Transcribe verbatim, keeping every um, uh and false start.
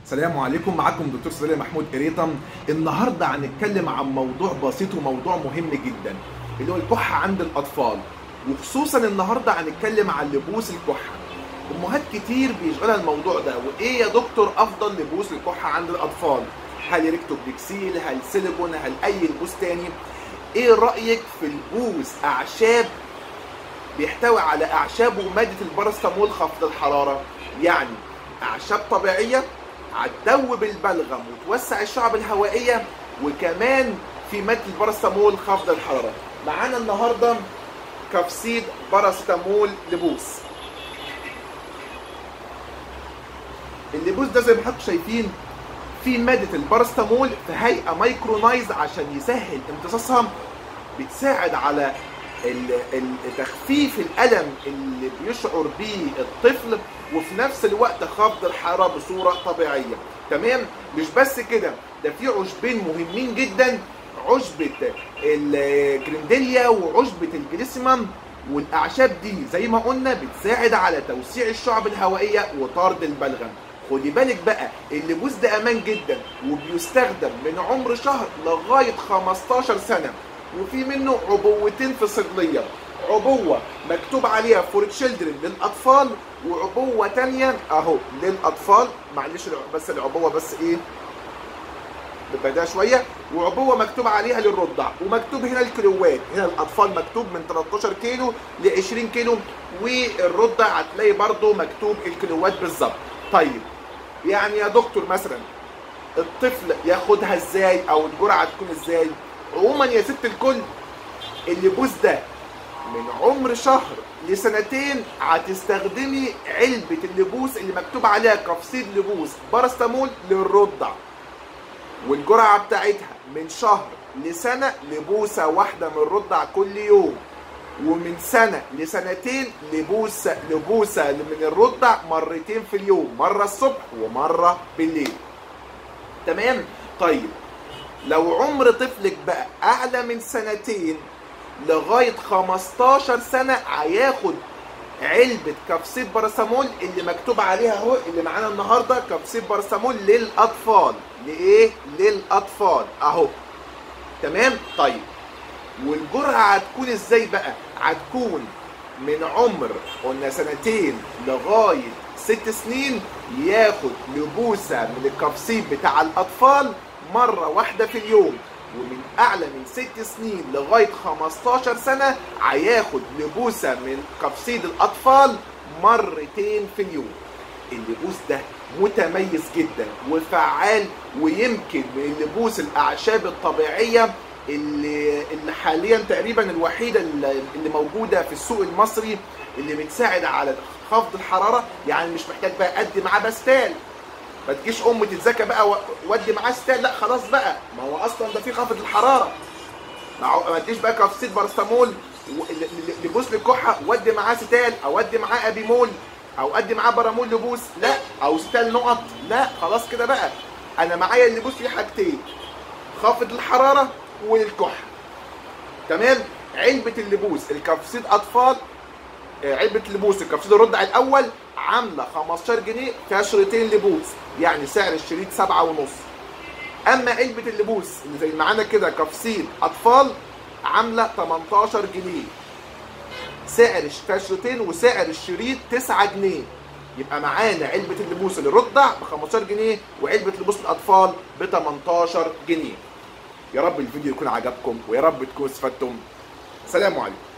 السلام عليكم، معكم دكتور صديق محمود قريطم. النهارده هنتكلم عن موضوع بسيط وموضوع مهم جدا اللي هو الكحه عند الاطفال، وخصوصا النهارده هنتكلم عن لبوس الكحه. امهات كتير بيشغلها الموضوع ده، وايه يا دكتور افضل لبوس الكحه عند الاطفال؟ هل ريكتوبليكسيل، هل سيليكون، هل اي لبوس تاني؟ ايه رايك في لبوس اعشاب بيحتوي على اعشاب وماده الباراسيتامول خفض الحراره؟ يعني اعشاب طبيعيه هتدوب البلغم وتوسع الشعب الهوائيه، وكمان في ماده الباراسيتامول خفض الحراره. معانا النهارده كبسيد باراسيتامول لبوس. اللبوس ده زي ما حضراتكم شايفين في ماده الباراسيتامول في هيئه مايكرونايز عشان يسهل امتصاصها، بتساعد على تخفيف الالم اللي بيشعر بيه الطفل، وفي نفس الوقت خفض الحراره بصوره طبيعيه. تمام؟ مش بس كده، ده في عشبين مهمين جدا، عشبه الجرينديليا وعشبه الجليسيمم، والاعشاب دي زي ما قلنا بتساعد على توسيع الشعب الهوائيه وطرد البلغم. خدي بالك بقى، اللبوس ده امان جدا وبيستخدم من عمر شهر لغايه خمستاشر سنه، وفي منه عبوتين في صيدليه، عبوه مكتوب عليها فور تشيلدرن للاطفال، وعبوه ثانيه اهو للاطفال. معلش بس العبوه بس ايه ببدا شويه، وعبوه مكتوب عليها للرضع، ومكتوب هنا الكيلوات. هنا الاطفال مكتوب من تلتاشر كيلو ل عشرين كيلو، والرضع هتلاقي برضو مكتوب الكيلوات بالظبط. طيب يعني يا دكتور مثلا الطفل ياخدها ازاي او الجرعه تكون ازاي؟ عموما يا ست الكل، اللبوس ده من عمر شهر لسنتين هتستخدمي علبه اللبوس اللي مكتوب عليها كبسيد لبوس باراسيتامول للرضع، والجرعه بتاعتها من شهر لسنه لبوسه واحده من الرضع كل يوم، ومن سنه لسنتين لبوسه لبوسه من الرضع مرتين في اليوم، مره الصبح ومره بالليل. تمام؟ طيب لو عمر طفلك بقى اعلى من سنتين لغايه خمستاشر سنه، هياخد علبه كبسيد باراسيتامول اللي مكتوب عليها اهو، اللي معانا النهارده كبسيد باراسيتامول للاطفال. لايه؟ للاطفال اهو. تمام؟ طيب والجرعه هتكون ازاي بقى؟ هتكون من عمر قلنا سنتين لغايه ست سنين، ياخد لبوسه من الكبسيد بتاع الاطفال مره واحده في اليوم، ومن اعلى من ست سنين لغايه خمستاشر سنه هياخد لبوسه من كبسيد الاطفال مرتين في اليوم. اللبوس ده متميز جدا وفعال، ويمكن من لبوس الاعشاب الطبيعيه اللي اللي حاليا تقريبا الوحيده اللي موجوده في السوق المصري، اللي بتساعد على خفض الحراره. يعني مش محتاج بقى ادي معاه باستال، ما تجيش ام تتذكى بقى ودي معاه ستال، لا خلاص بقى، ما هو اصلا ده فيه خفض الحراره. ما تجيش بقى كبسيد باراسيتامول لبوس للكحه ودي معاه ستال، او ادي معاه ابيمول، او ادي معاه بارامول لبوس، لا، او ستال نقط، لا خلاص كده بقى. انا معايا اللبوس فيه حاجتين، خفض الحراره والكحه. تمام؟ علبه اللبوس الكبسيد اطفال، علبه اللبوس الكبسيد الرضع الاول عامله خمستاشر جنيه، فيها شريطين لبوس، يعني سعر الشريط سبعة ونص. اما علبه اللبوس اللي زي معانا كده كبسيد اطفال عامله تمنتاشر جنيه، سعر فيها شريطين وسعر الشريط تسعة جنيه. يبقى معانا علبه اللبوس للرضع ب خمستاشر جنيه، وعلبه لبوس الاطفال ب تمنتاشر جنيه. يا رب الفيديو يكون عجبكم، ويا رب تكونوا استفدتم. سلام عليكم.